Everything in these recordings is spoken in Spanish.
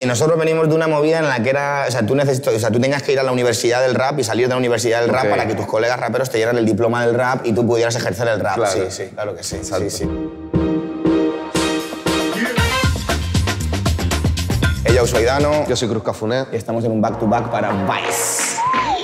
Y nosotros venimos de una movida en la que era... O sea, tú tenías que ir a la universidad del rap y salir de la universidad del rap para que tus colegas raperos te dieran el diploma del rap y tú pudieras ejercer el rap. Claro. Sí, claro que sí. Exacto. Sí. Yo soy Dano. Yo soy Cruz Cafuné. Y estamos en un back-to-back para Vice.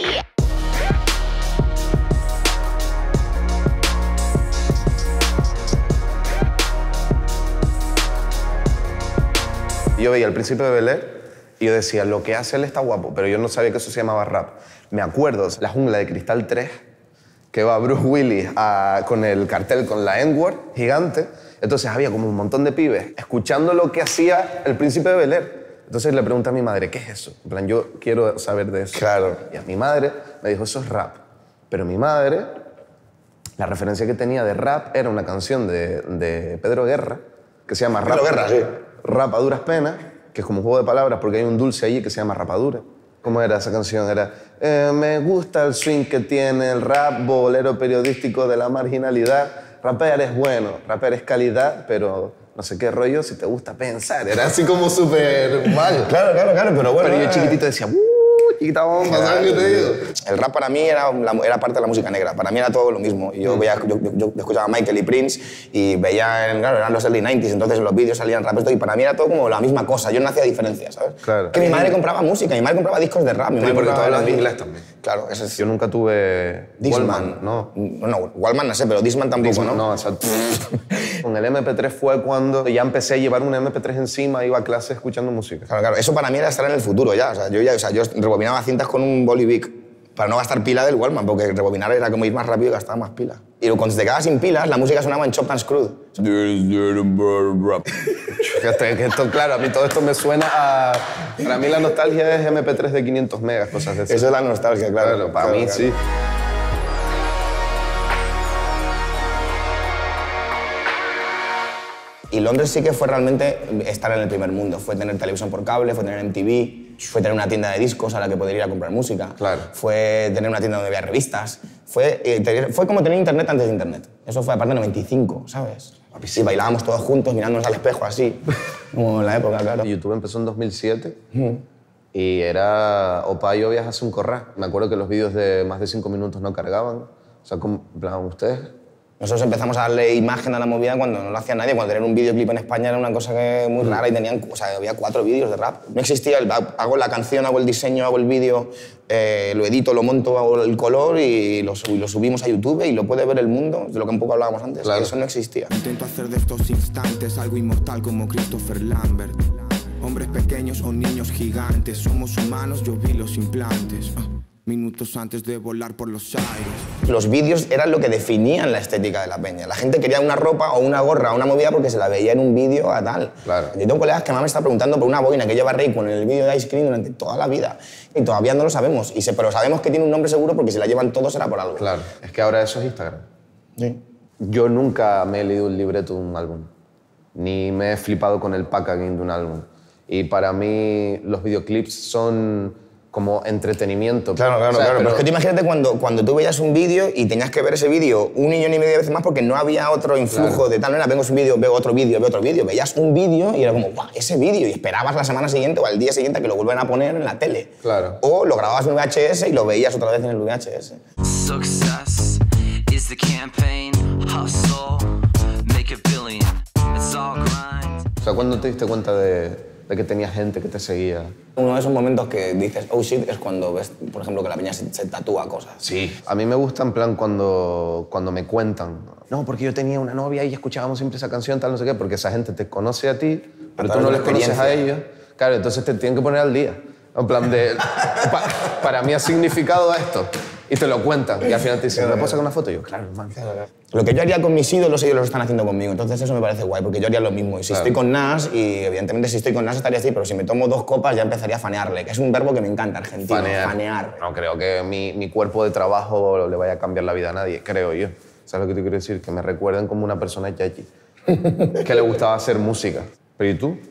Yo veía El Príncipe de Bel-Air y yo decía, lo que hace él está guapo, pero yo no sabía que eso se llamaba rap. Me acuerdo, La Jungla de Cristal 3, que va Bruce Willis con el cartel con la N-word gigante. Entonces había como un montón de pibes escuchando lo que hacía El Príncipe de Bel-Air. Entonces le pregunté a mi madre, ¿qué es eso? En plan, yo quiero saber de eso. Claro. Y a mi madre me dijo, eso es rap. Pero mi madre, la referencia que tenía de rap era una canción de Pedro Guerra, que se llama Rap. Pedro Guerra, sí. Rap a duras penas, que es como un juego de palabras porque hay un dulce allí que se llama rapadura. ¿Cómo era esa canción? Era me gusta el swing que tiene el rap, bolero periodístico de la marginalidad. Rapear es bueno, rapear es calidad, pero no sé qué rollo si te gusta pensar. Era así como súper mal. Claro, pero bueno. Pero yo chiquitito decía, chiquita bomba, ¿sabes qué te digo? El rap para mí era parte de la música negra. Para mí era todo lo mismo. Y yo escuchaba a Michael y Prince y veía, claro, eran los early 90s, entonces en los vídeos salían rap y para mí era todo como la misma cosa. Yo no hacía diferencia, ¿sabes? Claro. Que mi madre compraba música, mi madre compraba discos de rap. Mi madre porque compraba tú hablas inglés también. Claro, ese es... Yo nunca tuve Discman. No, Wallman no sé, pero Discman tampoco, Discman, ¿no? No, exacto. Con el MP3 fue cuando ya empecé a llevar un MP3 encima, iba a clase escuchando música. Claro, eso para mí era estar en el futuro ya. Yo rebobinaba cintas con un Bolivic para no gastar pila del Wallman, porque rebobinar era como ir más rápido y gastaba más pila. Y cuando te quedabas sin pilas, la música sonaba en Chopped and Screwed. Claro, a mí todo esto me suena a... Para mí la nostalgia es MP3 de 500 megas, cosas de esas. Eso es la nostalgia, claro. Para mí sí. Y Londres sí que fue realmente estar en el primer mundo. Fue tener televisión por cable, fue tener MTV, fue tener una tienda de discos a la que poder ir a comprar música. Claro. Fue tener una tienda donde había revistas. Fue como tener internet antes de internet. Eso fue aparte de 95, ¿sabes? Y bailábamos todos juntos mirándonos al espejo así, como en la época, claro. YouTube empezó en 2007 y era Opa y Obvias hace un corral. Me acuerdo que los vídeos de más de 5 minutos no cargaban. O sea, ¿cómo plan ustedes? Nosotros empezamos a darle imagen a la movida cuando no lo hacía nadie. Cuando tener un videoclip en España era una cosa muy rara y había 4 vídeos de rap. No existía hago la canción, hago el diseño, hago el vídeo, lo edito, lo monto, hago el color y lo subimos a YouTube y lo puede ver el mundo, de lo que un poco hablábamos antes. Claro. Eso no existía. Intento hacer de estos instantes algo inmortal como Christopher Lambert. Hombres pequeños o niños gigantes, somos humanos, yo vi los implantes. Minutos antes de volar por los aires. Los vídeos eran lo que definían la estética de la peña. La gente quería una ropa o una gorra o una movida porque se la veía en un vídeo a tal. Claro. Yo tengo colegas que me están preguntando por una boina que lleva Raycon en el vídeo de Ice Cream durante toda la vida. Y todavía no lo sabemos. Pero sabemos que tiene un nombre seguro porque si la llevan todos será por algo. Claro. Es que ahora eso es Instagram. Sí. Yo nunca me he leído un libreto de un álbum. Ni me he flipado con el packaging de un álbum. Y para mí los videoclips son como entretenimiento. Claro. Pero es que tú imagínate cuando tú veías un vídeo y tenías que ver ese vídeo 1,5 millones de veces más porque no había otro influjo de tal manera. Vengo un vídeo, veo otro vídeo. Veías un vídeo y era como, ¡guau! Ese vídeo. Y esperabas la semana siguiente o al día siguiente a que lo vuelvan a poner en la tele. Claro. O lo grababas en VHS y lo veías otra vez en el VHS. Success is the campaign, hustle, make a billion, it's all grind. O sea, ¿cuándo te diste cuenta de que tenía gente que te seguía? Uno de esos momentos que dices, oh shit, es cuando ves, por ejemplo, que la peña se tatúa cosas. Sí. A mí me gusta en plan cuando me cuentan, no, porque yo tenía una novia y escuchábamos siempre esa canción, tal, no sé qué, porque esa gente te conoce a ti, pero tú no les conoces a ellos. Claro, entonces te tienen que poner al día. En plan de, para mí ha significado esto. Y te lo cuentan. Y al final te dicen, ¿me puedo sacar una foto? Y yo, claro, hermano. Lo que yo haría con mis ídolos, ellos lo están haciendo conmigo. Entonces eso me parece guay, porque yo haría lo mismo. Y si estoy con Nas, y evidentemente si estoy con Nas estaría así, pero si me tomo 2 copas ya empezaría a fanearle, que es un verbo que me encanta, argentino. Fanear. No creo que mi cuerpo de trabajo le vaya a cambiar la vida a nadie, creo yo. ¿Sabes lo que te quiero decir? Que me recuerden como una persona yachi, que le gustaba hacer música. ¿Pero y tú?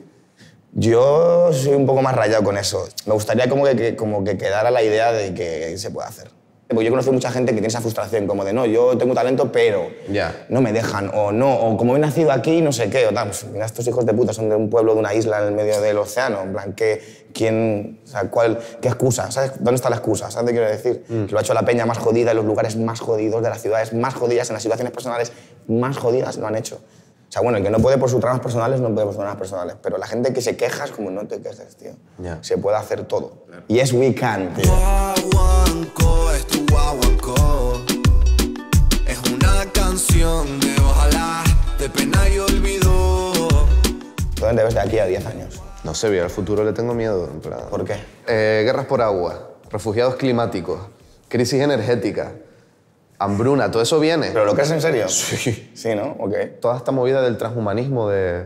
Yo soy un poco más rayado con eso. Me gustaría como que quedara la idea de que se puede hacer. Porque yo conozco mucha gente que tiene esa frustración, como de no, yo tengo talento, pero no me dejan, o no, o como he nacido aquí, no sé qué, o tal. Pues, mira, estos hijos de puta son de un pueblo, de una isla en el medio del océano, en plan, ¿qué excusa? ¿Sabes? ¿Dónde está la excusa? ¿Sabes qué quiero decir? Que lo ha hecho la peña más jodida, en los lugares más jodidos, de las ciudades más jodidas, en las situaciones personales más jodidas, lo han hecho. O sea, bueno, el que no puede por sus dramas personales, no puede por sus dramas personales. Pero la gente que se queja es como, no te quejes, tío. Se puede hacer todo. Yes, we can, tío. Guaguancó, es tu guaguancó. Es una canción de ojalá, de pena y olvido. ¿Dónde te ves de aquí a 10 años? No sé, al futuro le tengo miedo. En plan. ¿Por qué? Guerras por agua, refugiados climáticos, crisis energética, hambruna, todo eso viene. ¿Pero lo crees en serio? Sí. Sí, ¿no? Ok. Toda esta movida del transhumanismo,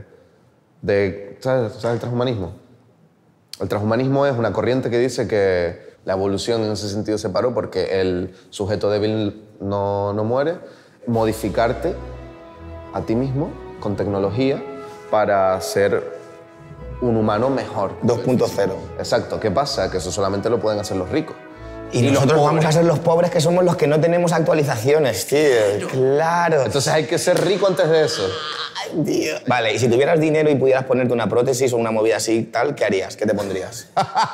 ¿sabes el transhumanismo? El transhumanismo es una corriente que dice que la evolución en ese sentido se paró porque el sujeto débil no muere. Modificarte a ti mismo con tecnología para ser un humano mejor. 2.0. Exacto. ¿Qué pasa? Que eso solamente lo pueden hacer los ricos. Y nosotros vamos a ser los pobres que somos los que no tenemos actualizaciones, tío. Claro. Entonces hay que ser rico antes de eso. Ay, tío. Vale, y si tuvieras dinero y pudieras ponerte una prótesis o una movida así, tal, ¿qué harías? ¿Qué te pondrías?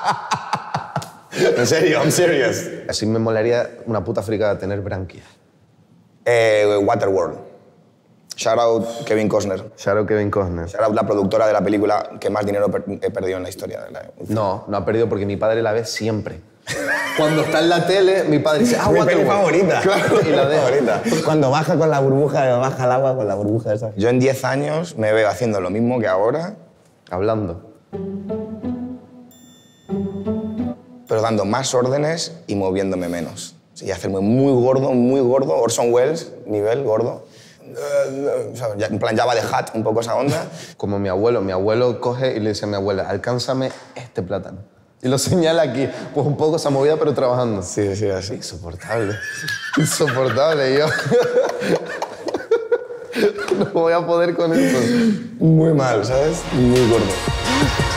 En serio, I'm serious. Así me molaría una puta fricada tener branquias. Waterworld. Shout out Kevin Costner. Shout out Kevin Costner. Shout out la productora de la película que más dinero he perdido en la historia. No ha perdido porque mi padre la ve siempre. Cuando está en la tele, mi padre dice, mi peli favorita. Claro, y la deja. Favorita. Cuando baja con la burbuja, baja el agua con la burbuja esa. Yo en 10 años me veo haciendo lo mismo que ahora. Hablando. Pero dando más órdenes y moviéndome menos. Y hacerme muy gordo, Orson Welles, nivel gordo. En plan Jabba the Hutt, un poco esa onda. Como mi abuelo coge y le dice a mi abuela, alcánzame este plátano. Y lo señala aquí, pues un poco esa movida, pero trabajando. Sí, así. Insoportable. Insoportable, yo. No voy a poder con esto. Muy mal, ¿sabes? Muy gordo.